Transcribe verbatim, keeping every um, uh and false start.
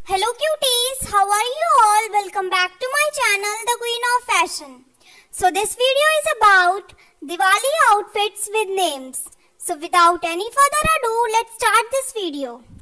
Hello cuties, how are you all? Welcome back to my channel, The Queen of Fashion. So this video is about Diwali outfits with names. So without any further ado, let's start this video.